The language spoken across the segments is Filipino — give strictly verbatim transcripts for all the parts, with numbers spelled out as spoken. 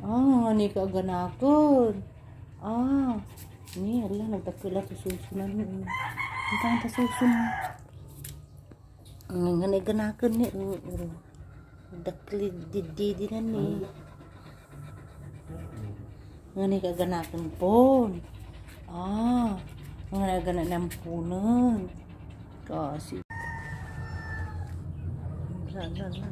Ah, ni kaaganakan. Ah, ni ala nagtakila to susunan ni. Entang ta susun. Ang ngani ganakan ni. Dakli dididinan ni. Ngani kaaganakan pon. Ah, ngani ganak nampunan. Kasih. Sana na.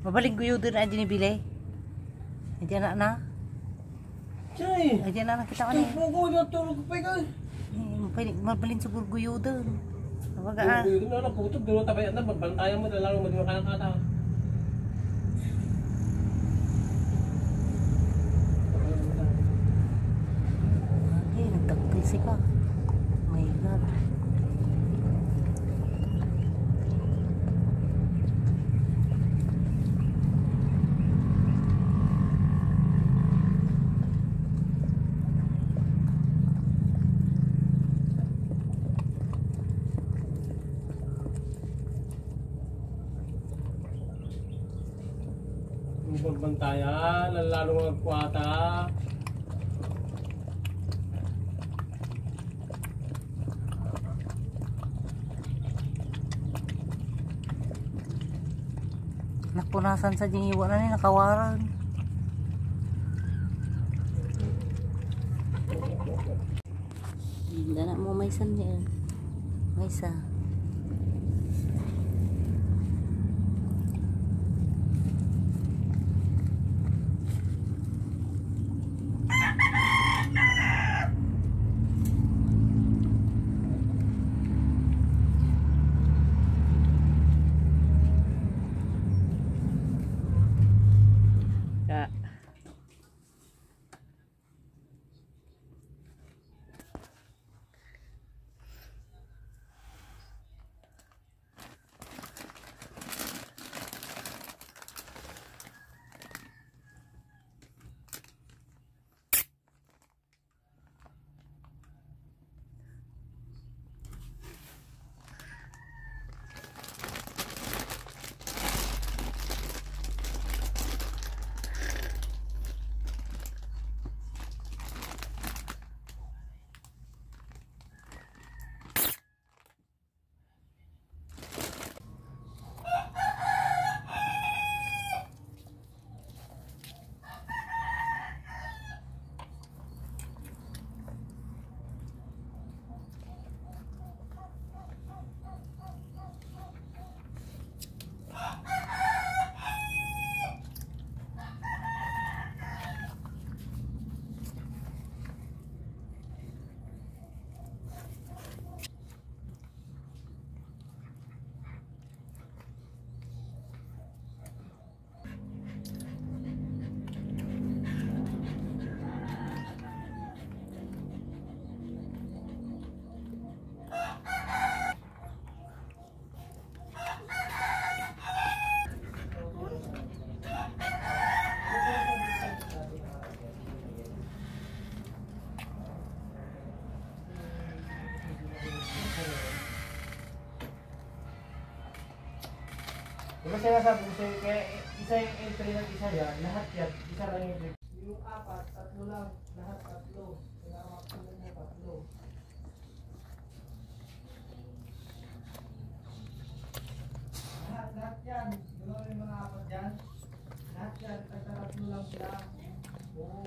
Mabaling guyo din na dinibili. Hindi na na. Chay. Hindi na nakita ko ni. Tugo na tulog pa ka. Eh, mabalin siguro guyo din. Nabaga ah. Guyo na na puto, duro tabayan na magbantayan mo lalo mo di makalang kata. Okay, nagtagpisi ka. My God. Magbantayan, lalo magkwata. Napunasan sa jingiwa na ni nakawaran. Hindi na mo maysan niya. Maysa. Diba sinasabi ko sa'yo, kaya isa yung entry ng isa yan, lahat yan, isa lang yung entry. Yung apat, tatlo lang, lahat tatlo. Kaya makapagod mo tatlo. Lahat, lahat yan. Diba yung mga apat yan? Lahat yan, tatlo lang sila. Oo.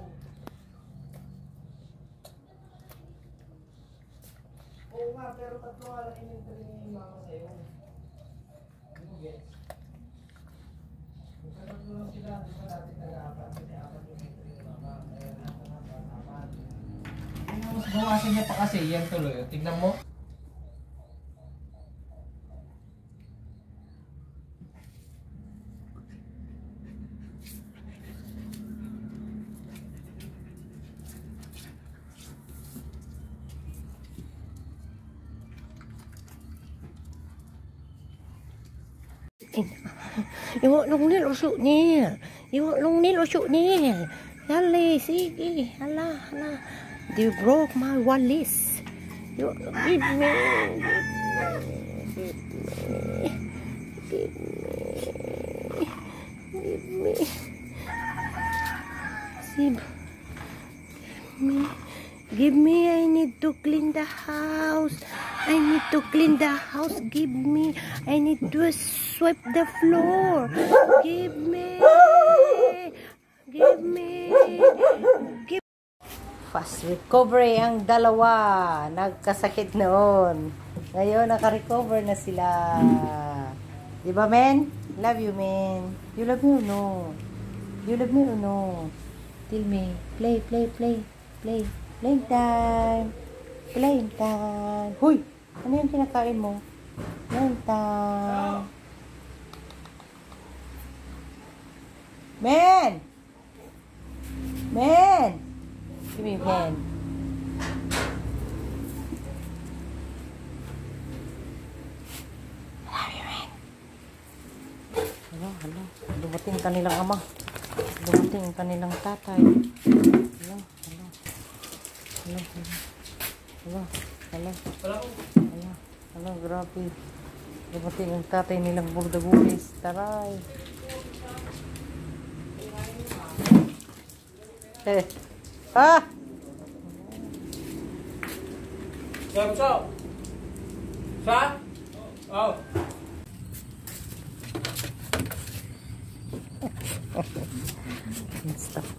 Oo nga, pero tatlo nga lang yung entry ni mama sa'yo. Hindi mo gets? Tatlo lang sila, di ba dati taga-apat, kasi apat yung entry ni mama, kaya lahat ng apat, apat. Mas bawasan niya pa kasi, yan tuloy, tignan mo. Iwak long nil usuk ni. Iwak long nil usuk ni. Dali, sige. Alah, alah. They broke my wallis. You give me. Give me. Give me. Give me. Sib. Give me. Give me. I need to clean the house. I need to clean the house. Give me. I need to sweep the floor. Give me. Give me. Give. Fast recovery ang dalawa. Nagkasakit noon. Ngayon naka-recover na sila. Di ba, men? Love you, man. You love me or no? You love me or no? Tell me. Play, play, play. Play. Playing time. Playing time. Huy! Ano yung kinakain mo? Playing time. Man! Man! Give me man. Hala, hala. Dumating kanilang ama. Dumating kanilang tatay. Hala, hala. Hala, hala. Hala, hala. Hala, hala, grabe. Dumating ang tatay nilang burdagulis. Taray. Eh. Ah! Sa? Sa? Sa? Oh. Stop.